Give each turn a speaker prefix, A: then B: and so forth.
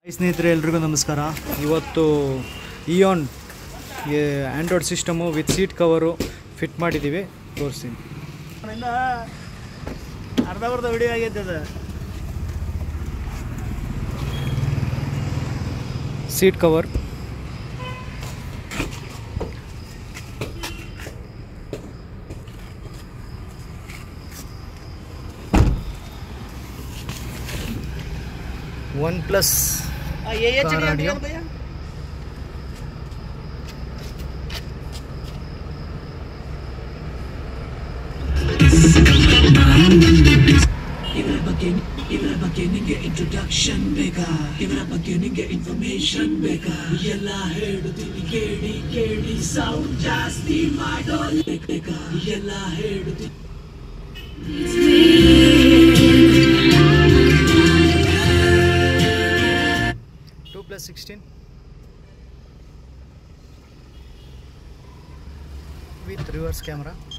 A: ಸ್ನೇಹಿತರೆ ಎಲ್ರಿಗೂ ನಮಸ್ಕಾರ. ಇವತ್ತು ಇಯಾನ್ android system with seat cover fit ಮಾಡಿದ್ದೀವಿ, ತೋರಿಸ್ತೀನಿ. ಅರ್ಧ ವಿಡಿಯೋ ಆಗೈತೆ ಅದು. Seat cover OnePlus Android.
B: ಇವರ ಬಗ್ಗೆ ನಿಂಗೆ ಇಂಟ್ರೊಡಕ್ಷನ್ ಬೇಕಾ? ಇವರ ಬಗ್ಗೆ ನಿಂಗೆ ಇನ್ಫಾರ್ಮೇಶನ್ ಬೇಕಾ? ಎಲ್ಲ ಹೇಳುತ್ತೀನಿ ಕೇಳಿ ಕೇಳಿ, ಸೌಂಡ್ ಜಾಸ್ತಿ ಮಾಡೋ ಬೇಕಾ? ಎಲ್ಲ ಹೇಳುತ್ತೀನಿ.
A: 2+16 with reverse camera.